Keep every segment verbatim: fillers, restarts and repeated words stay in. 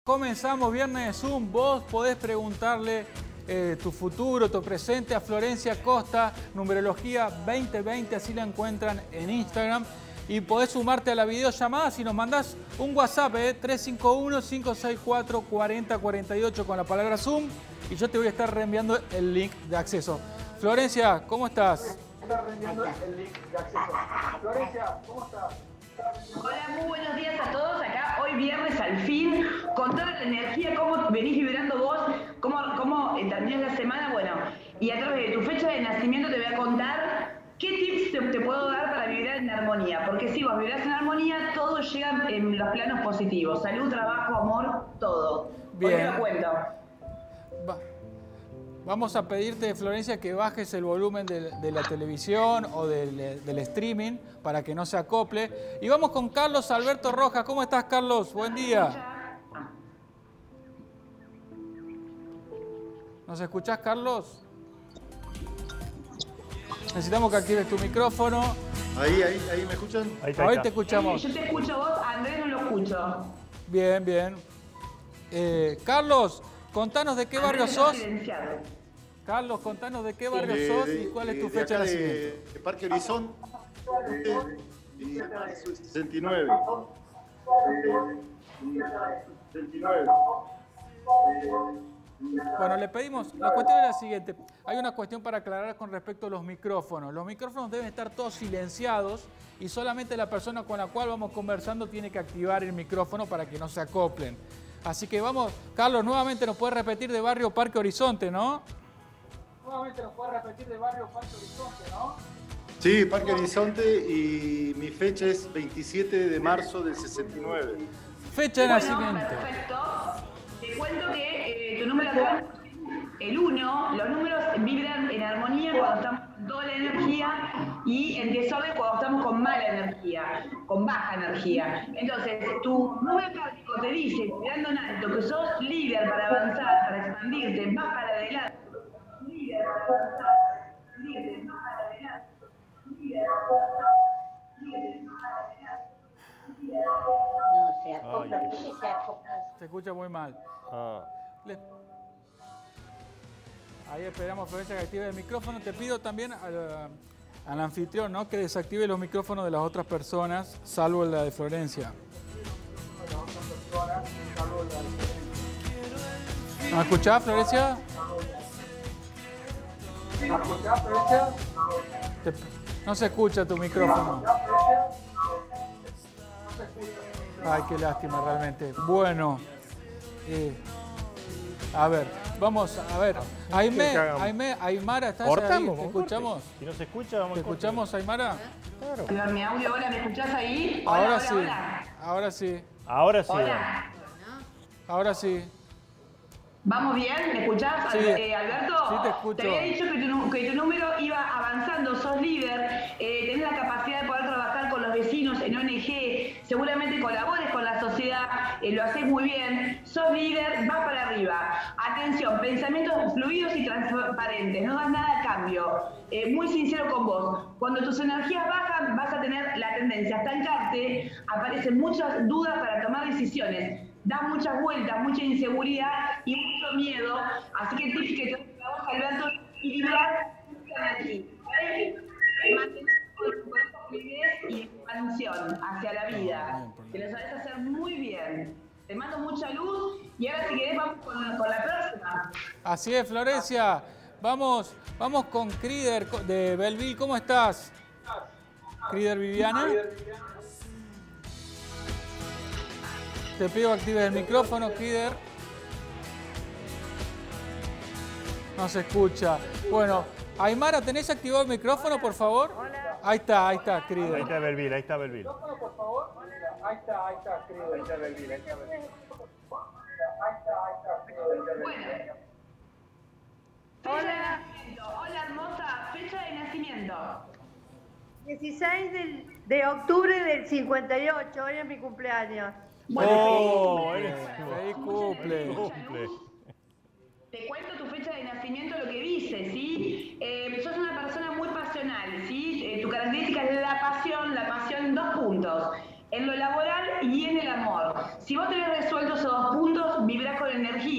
Comenzamos Viernes de Zoom. Vos podés preguntarle eh, tu futuro, tu presente a Florencia Costa, numerología veinte veinte, así la encuentran en Instagram. Y podés sumarte a la videollamada si nos mandás un WhatsApp, eh, tres cinco uno, cinco seis cuatro, cuatro cero cuatro ocho con la palabra Zoom. Y yo te voy a estar reenviando el link de acceso. Florencia, ¿cómo estás? Está reenviando el link de acceso. Florencia, ¿cómo estás? Hola, muy buenos días a todos. Acá hoy viernes al fin, con toda la energía, cómo venís vibrando vos, cómo, cómo eh, terminás la semana. Bueno, y a través de tu fecha de nacimiento te voy a contar qué tips te, te puedo dar para vibrar en armonía. Porque si vos vibrás en armonía, todo llega en los planos positivos. Salud, trabajo, amor, todo. Bien. Hoy te lo cuento. Va. Vamos a pedirte, Florencia, que bajes el volumen de, de la televisión o del, del streaming para que no se acople. Y vamos con Carlos Alberto Rojas. ¿Cómo estás, Carlos? Buen día. ¿Nos escuchás, Carlos? Necesitamos que actives tu micrófono. Ahí, ahí, ahí, ¿me escuchan? Ahí, está, ahí está. Te escuchamos. Yo te escucho a vos, a Andrés no lo escucho. Bien, bien. Eh, Carlos, contanos de qué barrio sos. Carlos, contanos de qué barrio de, sos de, y cuál es tu de fecha de nacimiento. De, de Parque Horizonte, y sesenta y nueve. sesenta y nueve. Bueno, le pedimos, la cuestión es la siguiente. Hay una cuestión para aclarar con respecto a los micrófonos. Los micrófonos deben estar todos silenciados y solamente la persona con la cual vamos conversando tiene que activar el micrófono para que no se acoplen. Así que vamos, Carlos, nuevamente nos puede repetir de barrio Parque Horizonte, ¿no? Nuevamente nos puede repetir de barrio Parque Horizonte, ¿no? Sí, Parque Horizonte, y mi fecha es veintisiete de marzo del sesenta y nueve. Fecha de bueno, nacimiento. Perfecto. Te cuento que eh, tu número acá, el uno, los números vibran en armonía cuando estamos con doble energía y en desorden cuando estamos con mala energía, con baja energía. Entonces, tu número cárdico te dice, mirando en alto, que sos líder para avanzar, para expandirte, vas para adelante. Líder para avanzar, líder, vas para adelante. Líder para avanzar, líder, vas para adelante. No, se acopla, ¿por qué se acopla? Se escucha muy mal. Ah. Le... Ahí esperamos, Florencia, que active el micrófono. Te pido también al, al anfitrión, ¿no?, que desactive los micrófonos de las otras personas, salvo la de Florencia. ¿Nos escuchás, Florencia? ¿Nos escuchás, Florencia? Te... No se escucha tu micrófono. Ay, qué lástima realmente. Bueno, eh, a ver, vamos a ver. Aime, Aime, Aymara, ¿estás ahí? ¿Te escuchamos? Si no se escucha, vamos. ¿Te escuchamos, Aymara? Claro. Mi audio, hola, ¿me escuchás ahí? Hola, Ahora hola, sí, hola. ahora sí, Ahora sí. Hola. ahora sí. ¿Vamos bien? ¿Me escuchás, Sí. eh, Alberto? Sí, te escucho. Te había dicho que tu, que tu número iba avanzando, sos líder, eh, tenés la capacidad de poder trabajar con los vecinos en O N G, seguramente colabores con la sociedad, eh, lo haces muy bien, sos líder, vas para arriba. Atención, pensamientos fluidos y transparentes, no das nada a cambio, eh, muy sincero con vos. Cuando tus energías bajan, vas a tener la tendencia a estancarte, aparecen muchas dudas para tomar decisiones. Das muchas vueltas, mucha inseguridad y mucho miedo. Así que el tip que te doy a vos, Alberto, es equilibrar mucha energía. Mantener con esa fluidez y expansión hacia la vida. Que lo sabés hacer muy bien. Te mando mucha luz y ahora, si querés, vamos con, con la próxima. Así es, Florencia. Vamos, vamos con Crider de Belleville. ¿Cómo estás? Crider Viviana. Te pido que actives el micrófono, Crider. No se escucha. Bueno, Aymara, ¿tenés activado el micrófono, por favor? Hola. Ahí está, ahí está, Crider. Ahí está Belleville, ahí está Belleville. Por favor. Ahí está, ahí está, Crider. Ahí está Belleville, ahí está Belleville. Ahí está, ahí está, Crider. Bueno. Hola. Hola, hermosa. Fecha de nacimiento. dieciséis del, de octubre del cincuenta y ocho, hoy es mi cumpleaños. Bueno, Oh, feliz eres- feliz cumple. Cumple. Te cuento tu fecha de nacimiento, lo que dice, ¿sí? Eh, sos una persona muy pasional, ¿sí? Eh, tu característica es la pasión, la pasión en dos puntos, en lo laboral y en el amor. Si vos tenés resueltos esos dos puntos,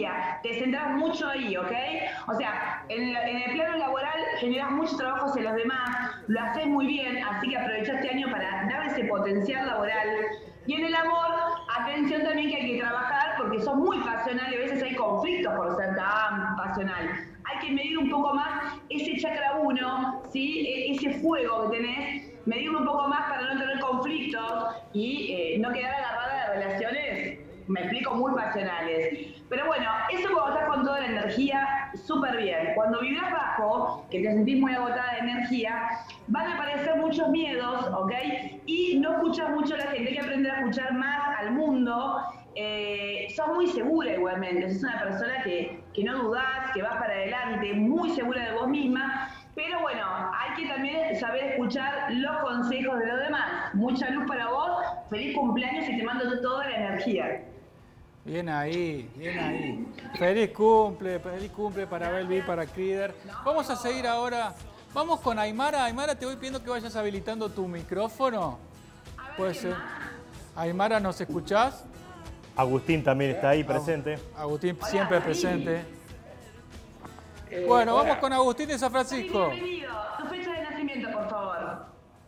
energía, te centras mucho ahí, ¿ok? O sea, en, la, en el plano laboral generas muchos trabajos en los demás, lo haces muy bien, así que aprovecha este año para dar ese potencial laboral. Y en el amor, atención también que hay que trabajar porque sos muy pasional y a veces hay conflictos por ser tan pasional. Hay que medir un poco más ese chakra uno, ¿sí? E ese fuego que tenés, medirlo un poco más para no tener conflictos y eh, no quedar agarrada de relaciones, me explico, muy pasionales. Pero bueno, eso cuando estás con toda la energía, súper bien. Cuando vibras bajo, que te sentís muy agotada de energía, van a aparecer muchos miedos, ¿ok? Y no escuchas mucho a la gente, hay que aprender a escuchar más al mundo. Eh, sos muy segura igualmente, sos una persona que, que no dudás, que vas para adelante, muy segura de vos misma. Pero bueno, hay que también saber escuchar los consejos de los demás. Mucha luz para vos, feliz cumpleaños y te mando toda la energía. Bien ahí, bien ahí. Feliz cumple, feliz cumple para Belvi, para Crider. Vamos a seguir ahora. Vamos con Aymara. Aymara, te voy pidiendo que vayas habilitando tu micrófono. Puede ser. Aymara, ¿nos escuchás? Agustín también está ahí presente. Agustín siempre presente. Bueno, vamos con Agustín de San Francisco. Bienvenido. Tu fecha de nacimiento, por favor.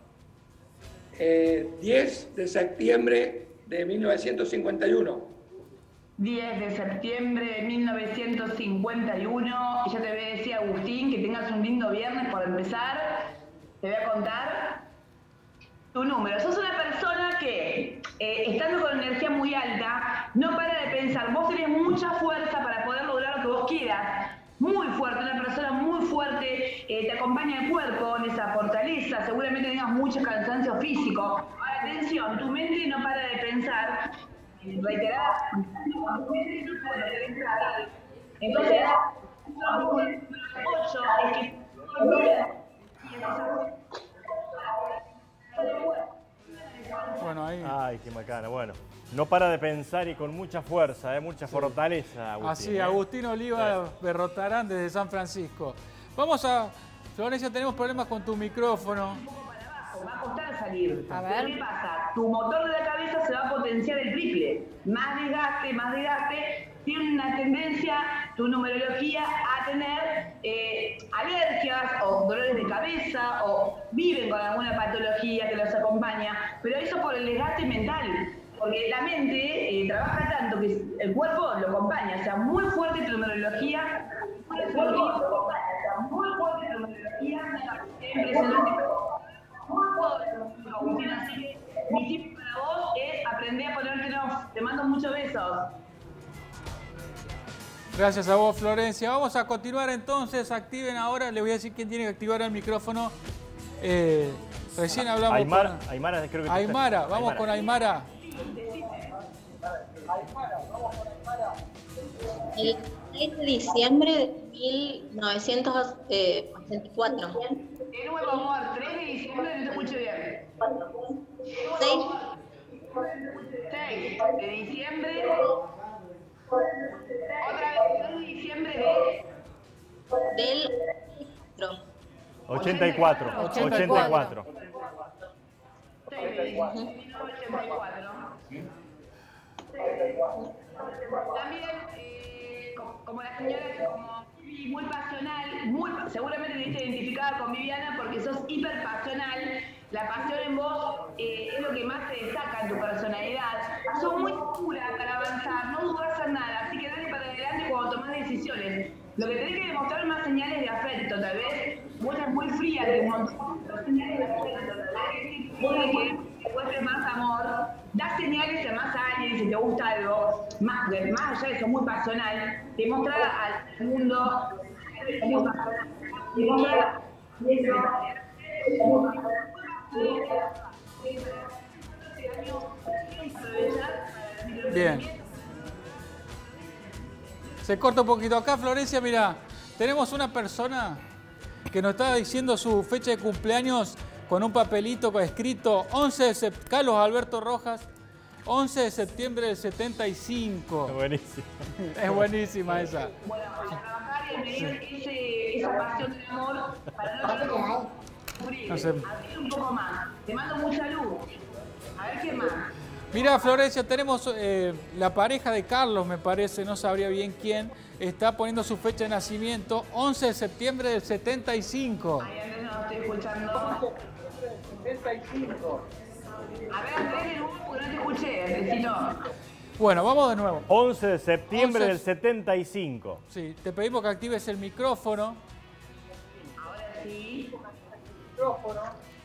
Eh, diez de septiembre de mil novecientos cincuenta y uno. diez de septiembre de mil novecientos cincuenta y uno. Y ya te voy a decir, Agustín, que tengas un lindo viernes por empezar. Te voy a contar tu número. Sos una persona que, eh, estando con energía muy alta, no para de pensar. Vos tenés mucha fuerza para poder lograr lo que vos quieras. Muy fuerte, una persona muy fuerte, eh, te acompaña el cuerpo en esa fortaleza, seguramente tengas mucho cansancio físico. Ahora, atención, tu mente no para de pensar, reiterada, entonces, ocho es que Bueno, ahí. Ay, qué macana. Bueno, no para de pensar y con mucha fuerza, ¿eh? Mucha fortaleza, Agustín. Así, ¿eh? Agustín Oliva Sí. Berrotarán desde San Francisco. Vamos a... Florencia, tenemos problemas con tu micrófono. va a costar salir. A ver. ¿Qué pasa? Tu motor de la cabeza se va a potenciar el triple. Más desgaste, más desgaste. Tiene una tendencia, tu numerología, a tener eh, alergias o dolores de cabeza o viven con alguna patología que los acompaña. Pero eso por el desgaste mental. Porque la mente eh, trabaja tanto que el cuerpo lo acompaña. O sea, muy fuerte tu numerología. El cuerpo lo acompaña. O sea, muy fuerte tu numerología. Impresionante. Agustín, así que mi tip para vos es aprender a ponértelos. Te mando muchos besos. Gracias a vos, Florencia. Vamos a continuar entonces. Activen ahora. Le voy a decir quién tiene que activar el micrófono. Eh, recién hablamos Aymara, con... Aymara, creo que Aymara, vamos Aymara. con Aymara. El seis de diciembre de mil novecientos ochenta y cuatro. De nuevo, amor, tres de diciembre, no te escucho bien. seis seis de diciembre. Otra vez, seis de diciembre de... del ochenta y cuatro. ochenta y cuatro. seis de diciembre de mil novecientos ochenta y cuatro. También, eh, como, como la señora, como muy pasional, muy, seguramente te viste identificada con Viviana porque sos hiper pasional. La pasión en vos eh, es lo que más te destaca en tu personalidad. Sos muy segura para avanzar, no dudas en nada, así que dale para adelante cuando tomás decisiones. Lo que tenés que demostrar más señales de afecto, tal vez. Vos eres muy fría, que un montón de señales de afecto, tal vez. Puede que demuestres más amor, das señales a más a alguien si te gusta algo, más, más allá de eso, muy pasional, demostrar al mundo muy pasional. Demostrar Bien. Se corta un poquito acá, Florencia, mira, tenemos una persona que nos está diciendo su fecha de cumpleaños con un papelito escrito once de septiembre, Carlos Alberto Rojas, once de septiembre del setenta y cinco. Buenísimo. Es buenísima esa. Bueno, a trabajar y a medir ese, esa pasión de amor para no tener sufrir. No sé. Abrir un poco más. Te mando mucha luz. A ver qué más. Mira, Florencia, tenemos eh, la pareja de Carlos, me parece, no sabría bien quién, está poniendo su fecha de nacimiento, once de septiembre del setenta y cinco. Ay, Andrés, no estoy escuchando. setenta y cinco. A ver, Andrés, de nuevo, porque no te escuché, Andresito. Bueno, vamos de nuevo. once de septiembre once del setenta y cinco. Sí, te pedimos que actives el micrófono. Ahora sí. Micrófono.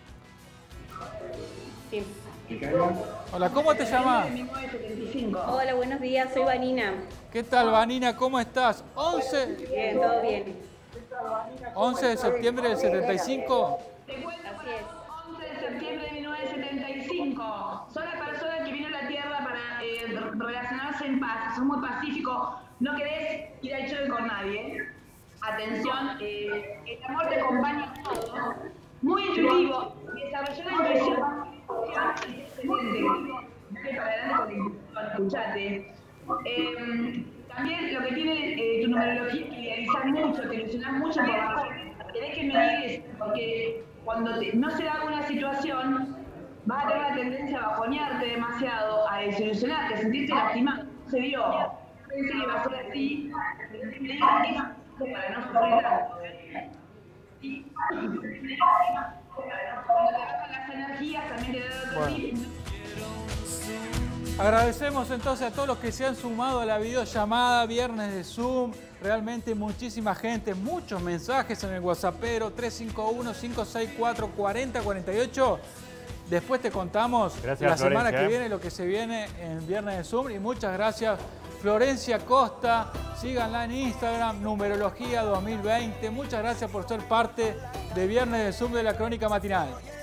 Sí. Hola, ¿cómo te llamas? mil novecientos setenta y cinco. Hola, buenos días, soy Vanina. ¿Qué tal, Vanina? ¿Cómo estás? once, Bien, todo bien. once de septiembre del setenta y cinco. Te cuento Así para es. vos, once de septiembre de mil novecientos setenta y cinco. Son las personas que vino a la Tierra para eh, relacionarse en paz. Son muy pacíficos. No querés ir al choque con nadie. Atención, eh, el amor te acompaña en todo. Muy intuitivo. Desarrolló la intuición. Excelente. Dale para adelante con la intuición. Escuchate. Eh, también lo que tiene eh, tu numerología es que idealizás mucho, te ilusionás mucho por la tenés que medir eso, porque cuando te, no se da alguna situación, vas a tener la tendencia a bajonearte demasiado, a desilusionarte, a sentirte lastimado. No se dio. Pensé que iba a ser así, pero te digo eso para no sufrir tanto. Y cuando te bajan las energías, también te da otro Bueno. tip. Agradecemos entonces a todos los que se han sumado a la videollamada, viernes de Zoom. Realmente muchísima gente, muchos mensajes en el WhatsAppero tres cinco uno, cinco seis cuatro, cuatro cero cuatro ocho. Después te contamos Gracias, la semana Florencia, que eh. viene lo que se viene en viernes de Zoom. Y muchas gracias, Florencia Costa. Síganla en Instagram, Numerología dos mil veinte. Muchas gracias por ser parte de Viernes de Zoom de la Crónica Matinal.